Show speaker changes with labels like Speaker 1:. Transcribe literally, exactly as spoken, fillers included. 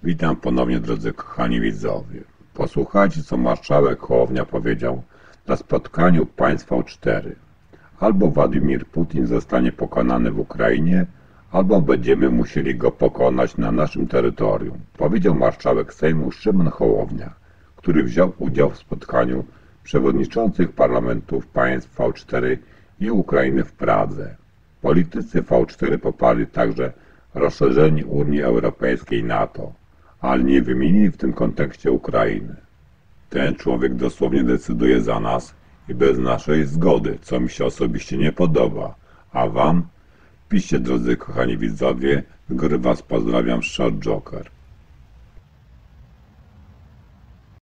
Speaker 1: Witam ponownie, drodzy kochani widzowie. Posłuchajcie, co marszałek Hołownia powiedział na spotkaniu państw V cztery. Albo Władimir Putin zostanie pokonany w Ukrainie, albo będziemy musieli go pokonać na naszym terytorium, powiedział marszałek Sejmu Szymon Hołownia, który wziął udział w spotkaniu przewodniczących parlamentów państw V cztery i Ukrainy w Pradze. Politycy V cztery poparli także rozszerzenie Unii Europejskiej i NATO, ale nie wymienili w tym kontekście Ukrainy. Ten człowiek dosłownie decyduje za nas i bez naszej zgody, co mi się osobiście nie podoba. A wam? Piszcie, drodzy kochani widzowie, z góry was pozdrawiam, Short Joker.